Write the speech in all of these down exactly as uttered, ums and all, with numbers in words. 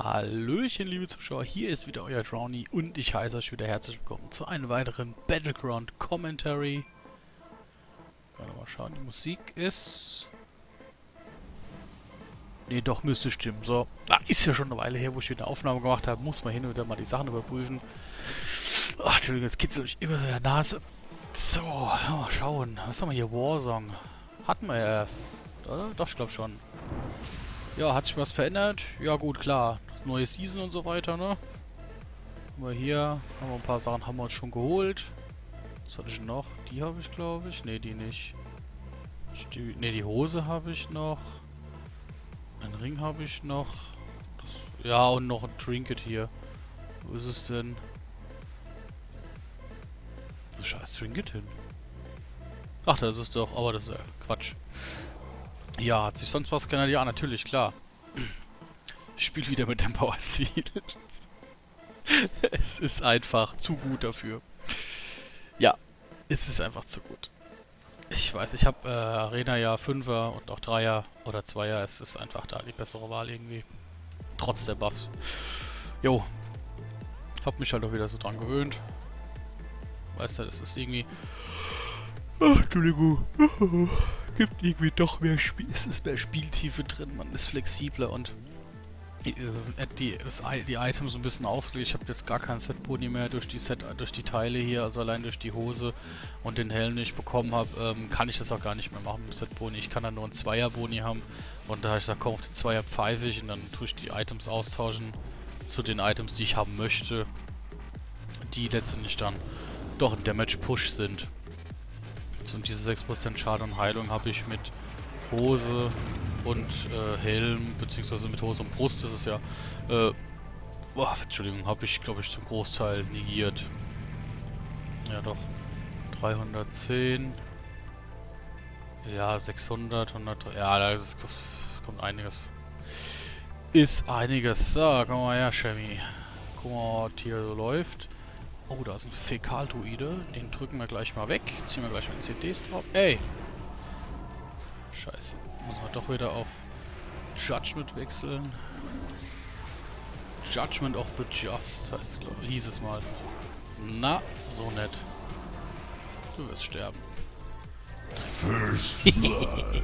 Hallöchen, liebe Zuschauer, hier ist wieder euer Drowny und ich heiße euch wieder herzlich willkommen zu einem weiteren Battleground Commentary. Gerade mal schauen, die Musik ist... Ne, doch, müsste stimmen. So, ah, ist ja schon eine Weile her, wo ich wieder eine Aufnahme gemacht habe, muss man hin und wieder mal die Sachen überprüfen. Ach, Entschuldigung, jetzt kitzelt mich immer so in der Nase. So, mal schauen, was haben wir hier? Warsong. Hatten wir ja erst, oder? Doch, ich glaube schon. Ja, hat sich was verändert? Ja gut, klar. Das neue Season und so weiter, ne? Haben wir hier, haben wir ein paar Sachen haben wir uns schon geholt. Was hatte ich noch? Die habe ich, glaube ich. Ne, die nicht. Die, ne, die Hose habe ich noch. Einen Ring habe ich noch. Das, ja, und noch ein Trinket hier. Wo ist es denn? Das scheiß Trinket hin. Ach, das ist doch, aber das ist ja Quatsch. Ja, hat sich sonst was geändert? Ja, natürlich, klar. Ich spiele wieder mit dem Power Seals. Es ist einfach zu gut dafür. Ja, es ist einfach zu gut. Ich weiß, ich habe äh, Arena ja fünfer und auch dreier oder zweier. Es ist einfach da die bessere Wahl irgendwie. Trotz der Buffs. Jo. Hab mich halt auch wieder so dran gewöhnt. Weißt du, es ist irgendwie... Ach, Entschuldigung. Gibt irgendwie doch mehr Spiel. Es ist mehr Spieltiefe drin, man ist flexibler und die, äh, die, das, die Items ein bisschen ausgelegt. Ich habe jetzt gar keinen Set-Boni mehr durch die Set, durch die Teile hier, also allein durch die Hose und den Helm, den ich bekommen habe, ähm, kann ich das auch gar nicht mehr machen mit Set-Boni. Ich kann dann nur einen Zweier-Boni haben und da habe ich gesagt, komm auf den Zweier pfeife ich und dann tue ich die Items austauschen zu den Items, die ich haben möchte, die letztendlich dann doch ein Damage-Push sind. Und diese sechs Prozent Schaden und Heilung habe ich mit Hose und äh, Helm, beziehungsweise mit Hose und Brust ist es ja, äh, boah, Entschuldigung, habe ich, glaube ich, zum Großteil negiert. Ja doch, dreihundertzehn, ja, sechshundert, hundert, ja, da ist, kommt einiges. Ist einiges. So, komm mal her, Chemie. Guck mal, was hier so läuft. Oh, da ist ein Fäkaldruide. Den drücken wir gleich mal weg. Ziehen wir gleich mal C Ds drauf. Ey! Scheiße. Müssen wir doch wieder auf Judgment wechseln. Judgment of the Just, heißt, glaub, hieß es mal. Na, so nett. Du wirst sterben. First Blood.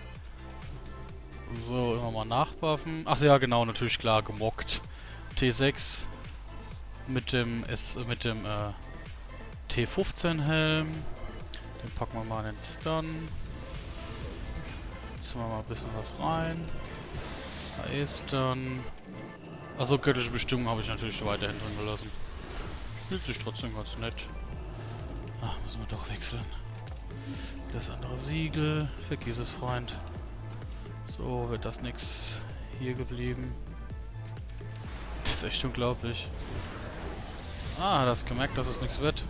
So, immer mal nachbuffen. Ach ja, genau, natürlich klar, gemockt. T sechs. Mit dem S mit dem äh, T fünfzehn Helm. Den packen wir mal in den Stun. Jetzt machen wir mal ein bisschen was rein. Da ist dann. Achso, göttliche Bestimmung habe ich natürlich weiterhin drin gelassen. Spielt sich trotzdem ganz nett. Ach, müssen wir doch wechseln. Das andere Siegel. Vergiss es, Freund. So, wird das nix hier geblieben. Das ist echt unglaublich. Ah, hast gemerkt, dass es nichts wird.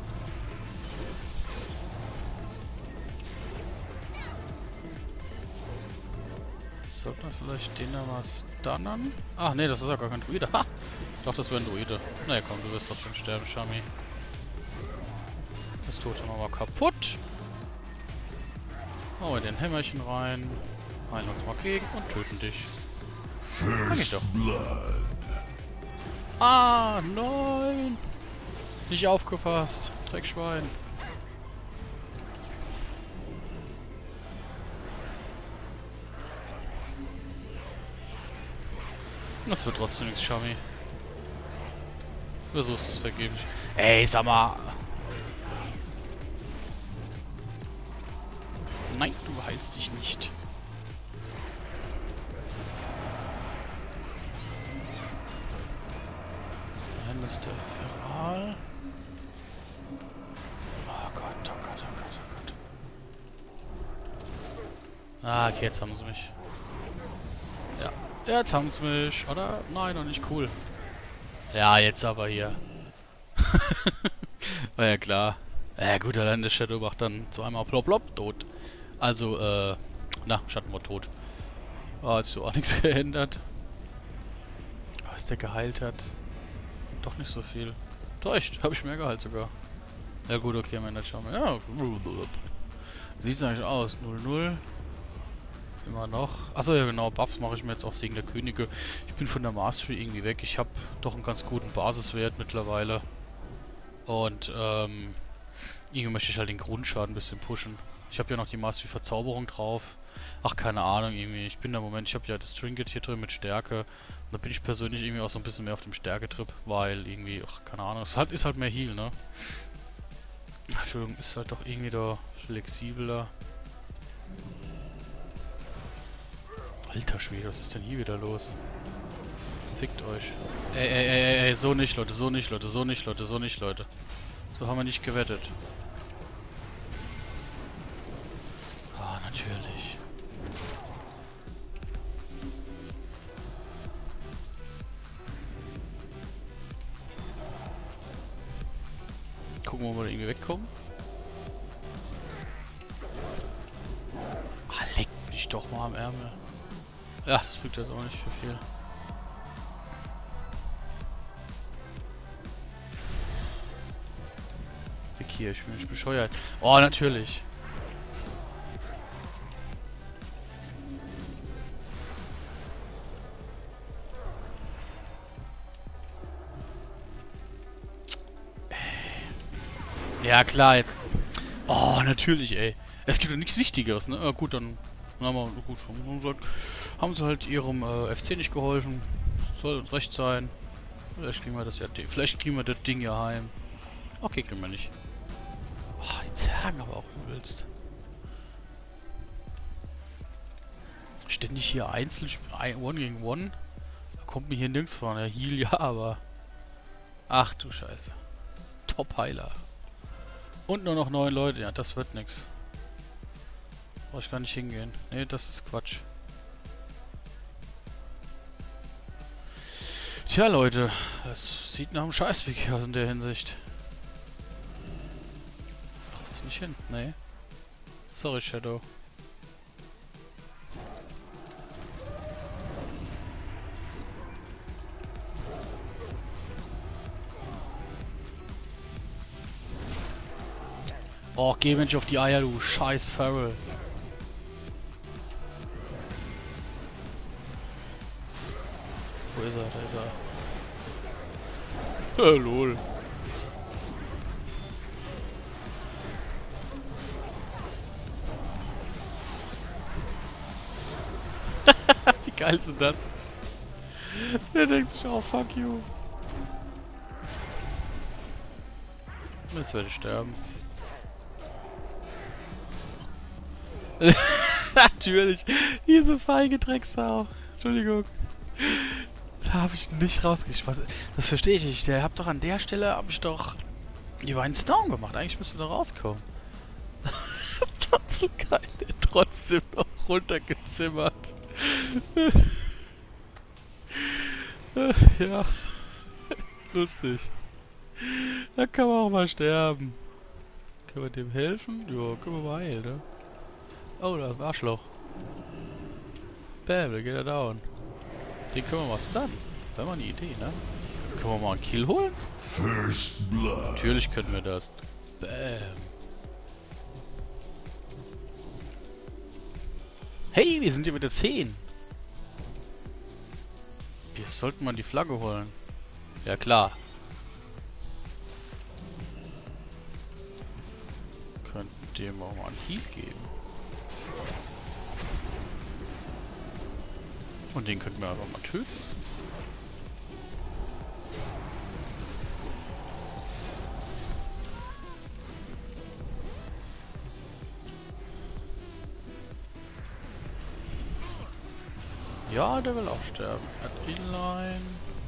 Sollte man vielleicht den da mal stunnen? Ach nee, das ist ja gar kein Druide. Ha! Ich dachte, das wäre ein Druide. Na naja, komm, du wirst trotzdem sterben, Shami. Das tut immer mal kaputt. Hauen wir den Hämmerchen rein. Heilen uns mal gegen und töten dich. Fang ich doch. Ah, nein! Nicht aufgepasst. Dreckschwein. Das wird trotzdem nichts, Shami. Versuchst es vergeblich. Ey, sag mal! Nein, du heilst dich nicht. Dann ist der Feral. Oh Gott, oh Gott, oh Gott, oh Gott. Ah, okay, jetzt haben sie mich. Ja, jetzt haben sie mich. Oder? Nein, noch nicht cool. Ja, jetzt aber hier. War ja klar. Ja gut, allein der Shadow macht dann zweimal plopp plopp tot. Also, äh, na, Schattenmord tot. Ah, hat sich so auch nichts geändert. Was der geheilt hat. Doch nicht so viel. Täuscht, habe ich mehr geheilt sogar. Ja gut, okay, am Ende schauen wir. Ja, sieht es eigentlich aus. null null. immer noch. Achso, ja genau, Buffs mache ich mir jetzt auch Segen der Könige. Ich bin von der Mastery irgendwie weg. Ich habe doch einen ganz guten Basiswert mittlerweile. Und ähm, irgendwie möchte ich halt den Grundschaden ein bisschen pushen. Ich habe ja noch die Mastery Verzauberung drauf. Ach, keine Ahnung, irgendwie. Ich bin da im Moment, ich habe ja das Trinket hier drin mit Stärke. Und da bin ich persönlich irgendwie auch so ein bisschen mehr auf dem Stärketrip, weil irgendwie, ach, keine Ahnung, es halt, ist halt mehr Heal, ne? Entschuldigung, ist halt doch irgendwie da flexibler. Alter Schwede, was ist denn hier wieder los? Fickt euch. Ey, ey, ey, ey, ey, so nicht, Leute, so nicht, Leute, so nicht, Leute, so nicht, Leute. So haben wir nicht gewettet. Ah, natürlich. Gucken, wo wir da irgendwie wegkommen. Ah, leck mich doch mal am Ärmel. Ja, das bringt jetzt auch nicht für viel. Weg hier, ich bin nicht bescheuert. Oh, natürlich. Ja, klar, jetzt. Oh, natürlich, ey. Es gibt ja nichts Wichtigeres, ne? Ja, gut, dann haben wir, gut, haben sie halt ihrem äh, F C nicht geholfen. Soll uns recht sein. Vielleicht kriegen wir das ja, vielleicht kriegen wir das Ding ja heim. Okay, kriegen wir nicht. Oh, die Zergen aber auch übelst. Ständig hier einzeln, One gegen One. Da kommt mir hier nirgends von. Ja, Heal ja, aber... Ach du Scheiße. Top-Heiler. Und nur noch neun Leute. Ja, das wird nix. Brauche ich gar nicht hingehen. Ne, das ist Quatsch. Tja, Leute. Das sieht nach einem Scheißweg aus in der Hinsicht. Kriegst du nicht hin? Nee. Sorry, Shadow. Oh, geh Mensch auf die Eier, du scheiß Farrell. Wo ist er? Da ist er. Äh, lol. Wie geil ist denn das? Der denkt sich, oh fuck you. Jetzt werde ich sterben. Natürlich. Diese feige Drecksau. Entschuldigung. Da habe ich nicht rausgeschmissen. Das verstehe ich nicht. Der hab doch an der Stelle, habe ich doch Divine Storm gemacht. Eigentlich müsste da rauskommen. Das ist doch so geil. Der trotzdem noch runtergezimmert. Ja. Lustig. Da kann man auch mal sterben. Können wir dem helfen? Ja, können wir mal heilen, ne? Oh, da ist ein Arschloch. Bäm, da geht er down. Den können wir mal stunnen. Wäre mal eine Idee, ne? Können wir mal einen Kill holen? First Blood. Natürlich können wir das. Bäm. Hey, wir sind hier mit der zehn. Wir sollten mal die Flagge holen. Ja, klar. Könnten dem auch mal einen Heal geben. Und den könnten wir einfach mal töten. Ja, der will auch sterben. Als Inline.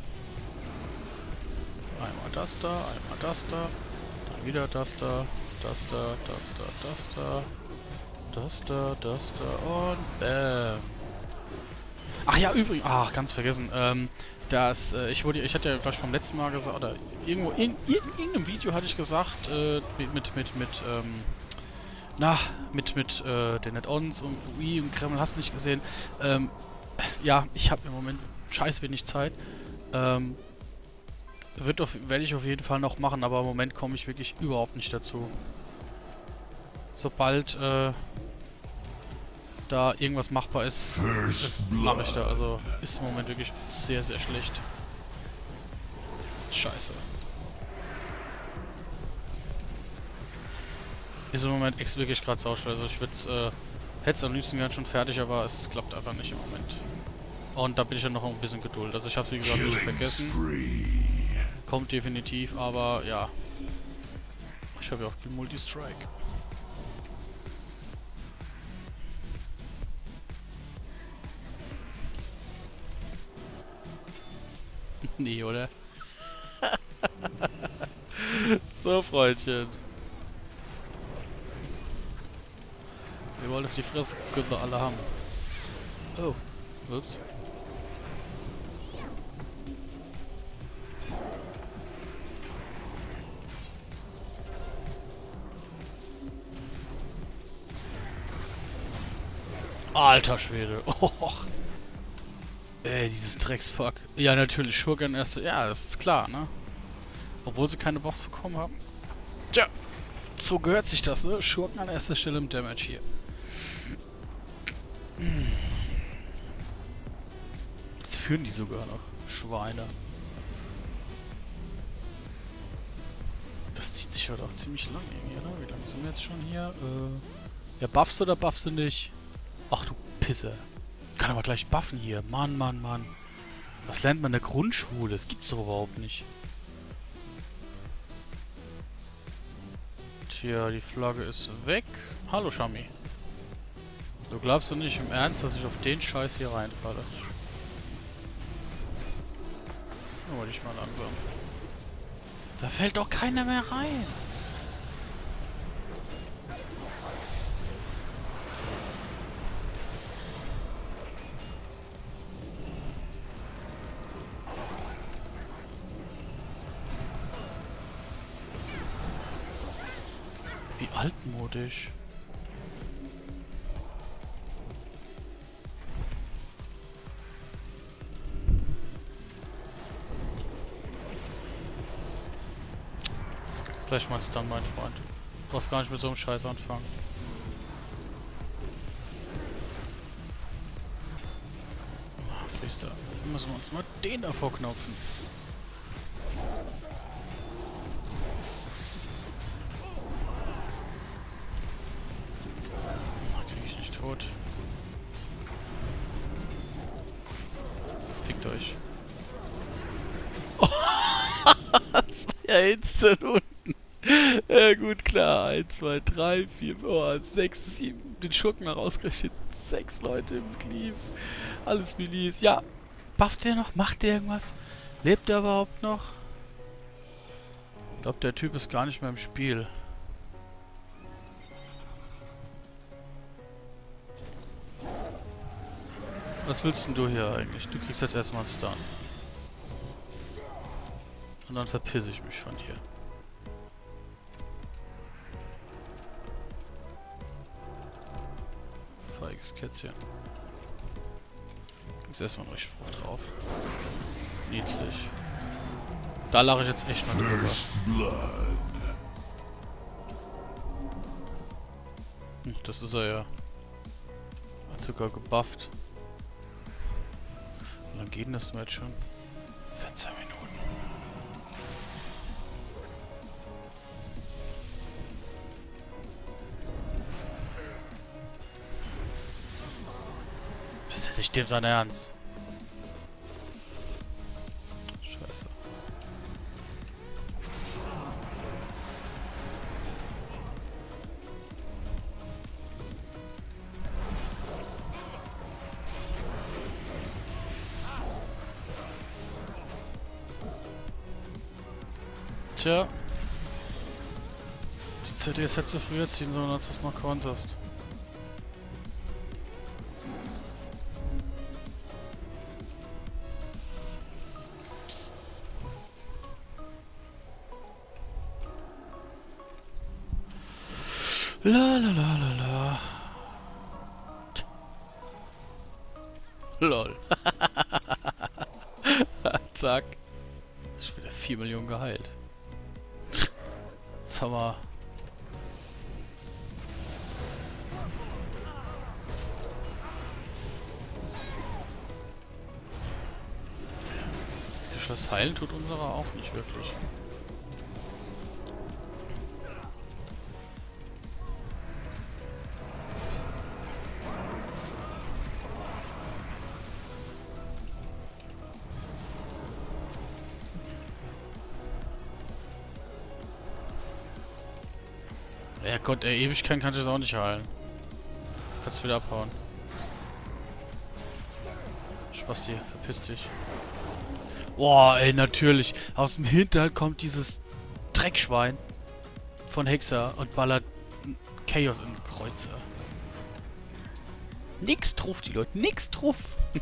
Einmal das da, einmal das da. Dann wieder das da, das da, das da, das da. Das da, das da und bam. Ach ja, übrigens, ach, ganz vergessen, ähm, das, äh, ich wurde, ich hatte ja, glaube ich, beim letzten Mal gesagt, oder irgendwo, in, in, in irgendeinem Video hatte ich gesagt, äh, mit, mit, mit, mit, ähm, na, mit, mit, äh, den Add-ons und U I und Kreml, hast du nicht gesehen, ähm, ja, ich habe im Moment scheiß wenig Zeit, ähm, wird auf, werde ich auf jeden Fall noch machen, aber im Moment komme ich wirklich überhaupt nicht dazu. Sobald, äh, da irgendwas machbar ist, mache ich da. Also ist im Moment wirklich sehr, sehr schlecht. Scheiße. Ist im Moment echt wirklich gerade sauschwer. Also ich würde es, äh, hätte es am liebsten gern schon fertig, aber es klappt einfach nicht im Moment. Und da bin ich ja noch ein bisschen Geduld. Also ich habe es wie gesagt nicht vergessen. Kommt definitiv, aber ja. Ich habe ja auch den Multi-Strike. Nee, oder? So, Freundchen. Wir wollen auf die Fresse, können wir alle haben. Oh. Ups. Alter Schwede. Oh. Ey, dieses Dreckspack. Ja, natürlich, Schurken erste. Ja, das ist klar, ne? Obwohl sie keine Box bekommen haben. Tja, so gehört sich das, ne? Schurken an erster Stelle im Damage hier. Jetzt führen die sogar noch. Schweine. Das zieht sich halt auch ziemlich lang irgendwie, ne? Wie lange sind wir jetzt schon hier? Äh, ja, buffst du oder buffst du nicht? Ach du Pisse. Kann aber gleich buffen hier. Mann, Mann, Mann. Was lernt man in der Grundschule? Das gibt's doch überhaupt nicht. Tja, die Flagge ist weg. Hallo, Shami. Du glaubst doch nicht im Ernst, dass ich auf den Scheiß hier reinfalle? Nur dich mal langsam. Da fällt doch keiner mehr rein. Wie altmodisch. Gleich mal dann, mein Freund. Du brauchst gar nicht mit so einem Scheiß anfangen. Kriegst du. Dann müssen wir uns mal den da vorknopfen. Krieg ich nicht tot. Fickt euch. Oh, das war ja instant unten. Ja gut, klar. eins, zwei, drei, vier, oh, sechs, sieben. Den Schurken mal rausgerechnet. sechs Leute im Cleave. Alles Milis. Ja. Bufft der noch? Macht der irgendwas? Lebt der überhaupt noch? Ich glaube, der Typ ist gar nicht mehr im Spiel. Was willst denn du hier eigentlich? Du kriegst jetzt erstmal einen Stun. Und dann verpisse ich mich von dir. Feiges Kätzchen. Kriegst erstmal einen Durchspruch drauf. Niedlich. Da lache ich jetzt echt mal drüber. Hm, das ist er ja. Hat sogar gebufft. Und dann geht das Match schon. vierzehn Minuten. Das ist nicht dem sein Ernst. Scheiße. Tja. Die C Ds hättest du früher ziehen sollen, als du es noch konntest. La la la la la. Lol. Zack. Ist schon wieder vier Millionen geheilt. Das haben wir. was heilen tut unserer auch nicht wirklich. Ja Gott, ey, Ewigkeit kann ich das auch nicht heilen. Kannst wieder abhauen. Spaß hier, verpiss dich. Boah, ey, natürlich. Aus dem Hinterhalt kommt dieses Dreckschwein von Hexer und ballert Chaos in den Kreuzer. Nix drauf, die Leute. Nix drauf.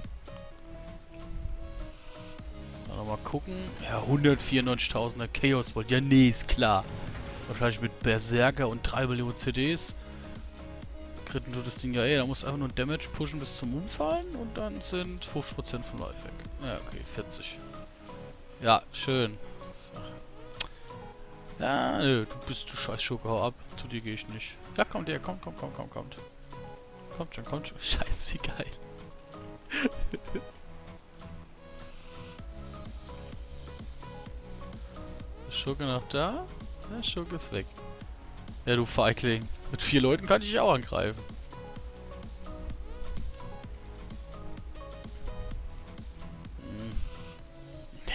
Mal gucken. Ja, hundertvierundneunzigtausender Chaos Volt. Ja, nee, ist klar. Wahrscheinlich mit Berserker und drei Millionen C Ds. Kritten tut das Ding ja eh. Da musst du einfach nur Damage pushen bis zum Umfallen und dann sind fünfzig Prozent von Life weg. Ja, okay, vierzig. Ja, schön. So. Ja, nö, du bist du scheiß Schurke, hau ab. Zu dir gehe ich nicht. Ja, kommt der, kommt, kommt, kommt, kommt, kommt. Kommt schon, kommt schon. Scheiße, wie geil. Ist Schurke noch da? Der Schurke ist weg. Ja, du Feigling. Mit vier Leuten kann ich dich auch angreifen. Hm. Ja.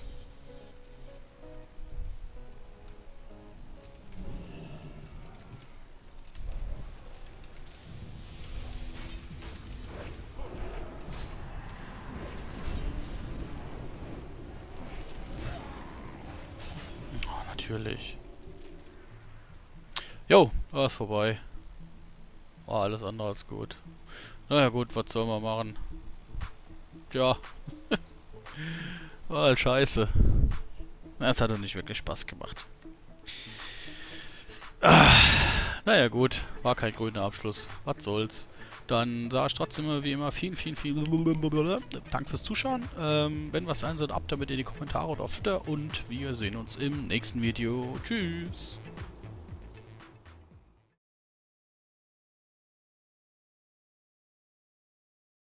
Oh, natürlich. Jo, war es vorbei. War alles andere als gut. Naja gut, was soll man machen? Ja. War halt scheiße. Das hat doch nicht wirklich Spaß gemacht. Ah, naja gut, war kein grüner Abschluss. Was soll's. Dann sage ich trotzdem immer wie immer vielen, vielen, vielen Dank fürs Zuschauen. Ähm, wenn was sein soll, ab damit in die Kommentare oder auf Twitter. Und wir sehen uns im nächsten Video. Tschüss.